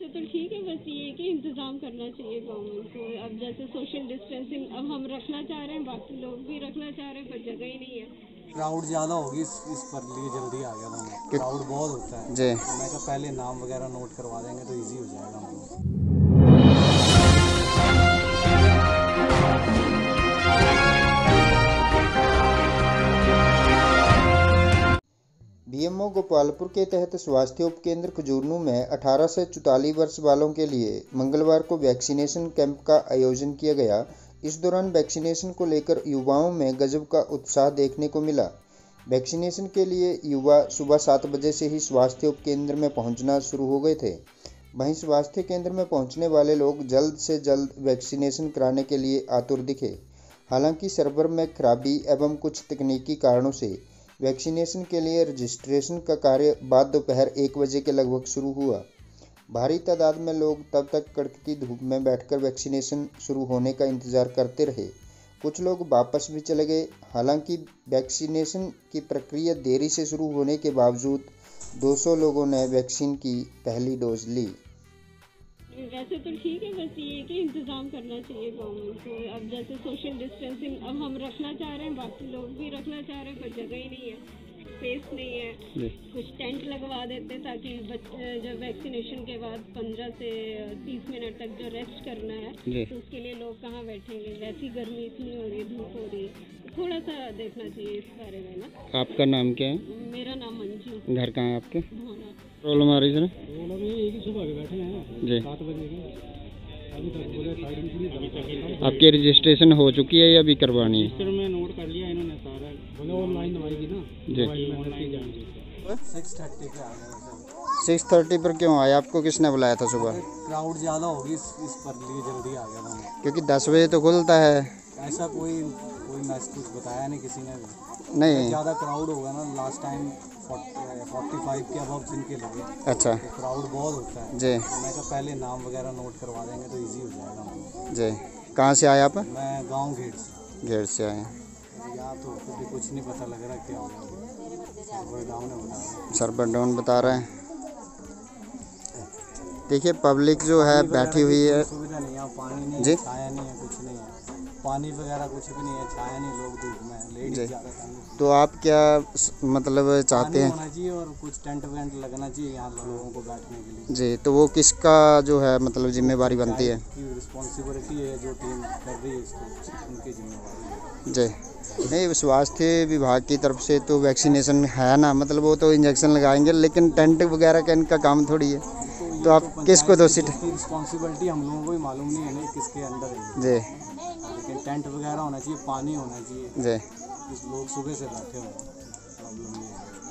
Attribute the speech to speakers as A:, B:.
A: वैसे तो ठीक है, बस ये कि इंतज़ाम करना चाहिए गवर्नमेंट को। अब जैसे सोशल डिस्टेंसिंग अब हम रखना चाह रहे हैं, बाकी लोग भी रखना चाह रहे हैं, पर जगह ही नहीं है।
B: क्राउड ज़्यादा होगी इस पर लिए जल्दी आ गया था। क्राउड बहुत होता है जी। तो मैं कहा पहले नाम वगैरह नोट करवा देंगे तो इजी हो जाएगा हम लोग।
C: बीएमओ गोपालपुर के तहत स्वास्थ्य उपकेंद्र खजूरनू में 18 से 44 वर्ष वालों के लिए मंगलवार को वैक्सीनेशन कैंप का आयोजन किया गया। इस दौरान वैक्सीनेशन को लेकर युवाओं में गजब का उत्साह देखने को मिला। वैक्सीनेशन के लिए युवा सुबह 7 बजे से ही स्वास्थ्य उपकेंद्र में पहुंचना शुरू हो गए थे। वहीं स्वास्थ्य केंद्र में पहुंचने वाले लोग जल्द से जल्द वैक्सीनेशन कराने के लिए आतुर दिखे। हालांकि सर्वर में खराबी एवं कुछ तकनीकी कारणों से वैक्सीनेशन के लिए रजिस्ट्रेशन का कार्य बाद दोपहर 1 बजे के लगभग शुरू हुआ। भारी तादाद में लोग तब तक कड़कती धूप में बैठकर वैक्सीनेशन शुरू होने का इंतजार करते रहे। कुछ लोग वापस भी चले गए। हालांकि वैक्सीनेशन की प्रक्रिया देरी से शुरू होने के बावजूद 200 लोगों ने वैक्सीन की पहली डोज ली।
A: वैसे तो ठीक है, बस ये कि इंतज़ाम करना चाहिए गवर्नमेंट को। अब जैसे सोशल डिस्टेंसिंग अब हम रखना चाह रहे हैं, बाकी लोग भी रखना चाह रहे हैं, पर जगह ही नहीं है, स्पेस नहीं है। कुछ टेंट लगवा देते ताकि जब वैक्सीनेशन के बाद 15 से 30 मिनट तक जो रेस्ट करना है तो उसके लिए लोग कहाँ बैठेंगे। वैसी गर्मी इतनी हो रही है, धूप हो रही है, थोड़ा सा देखना चाहिए इस बारे में ना।
C: आपका नाम क्या है?
A: मेरा नाम मंजू।
C: घर कहाँ है आपके?
A: प्रॉब्लम
C: आ रही है
B: सुबह बैठे हैं
C: जी।
B: 7 बजे के अभी तक
C: आपकी रजिस्ट्रेशन हो चुकी है या अभी करवानी है?
B: रजिस्टर में नोट कर लिया इन्होंने सारा, बोले ऑनलाइन आएगी ना
C: जी।
B: 6:30 पे आ गया।
C: 6:30 पर क्यों आया? आपको किसने बुलाया था सुबह?
B: क्राउड ज़्यादा होगी इस पर लिए जल्दी आ गया था।
C: क्योंकि 10 बजे तो खुलता है।
B: ऐसा कोई कुछ बताया नहीं किसी ने भी।
C: नहीं
B: ज़्यादा क्राउड होगा ना, लास्ट टाइम 45 के अबव जिनके लगे।
C: अच्छा।
B: तो क्राउड बहुत होता है
C: जी।
B: तो मैं कहा पहले नाम वगैरह नोट करवा देंगे तो इजी हो जाएगा हम।
C: जी। कहाँ से आए आप?
B: मैं गांव घेड़
C: घेड़ से आए।
B: यहाँ तो कभी कुछ नहीं पता लग रहा क्या होगा। सर्वर डाउन है बता रहे।
C: सर्वर डाउन बता रहे हैं। देखिए पब्लिक जो है बैठी हुई है।
B: सुविधा नहीं है, पानी नहीं
C: जी?
B: है, छाया नहीं है, कुछ नहीं है, पानी वगैरह कुछ भी नहीं है, छाया नहीं, लोग धूप में लेडीज ज़्यादा।
C: तो आप क्या मतलब चाहते हैं?
B: होना चाहिए और कुछ टेंट वेंट लगना चाहिए यहाँ लोगों को बैठने के लिए।
C: जी। तो वो किसका जो है मतलब जिम्मेवारी बनती है?
B: रिस्पॉन्सिबिलिटी है, जो टीम कर रही है इसको उनकी जिम्मेवारी है।
C: जी। नहीं, स्वास्थ्य विभाग की तरफ से तो वैक्सीनेशन है ना, मतलब वो तो इंजेक्शन लगाएंगे, लेकिन टेंट वगैरह का इनका काम थोड़ी है। तो आप किसको दोषी?
B: रिस्पॉन्सिबिलिटी हम लोगों को ही मालूम नहीं है ना किसके अंदर है।
C: जी।
B: लेकिन टेंट वगैरह होना चाहिए, पानी होना चाहिए
C: जी।
B: लोग सुबह से बैठे हुए हैं, प्रॉब्लम नहीं है।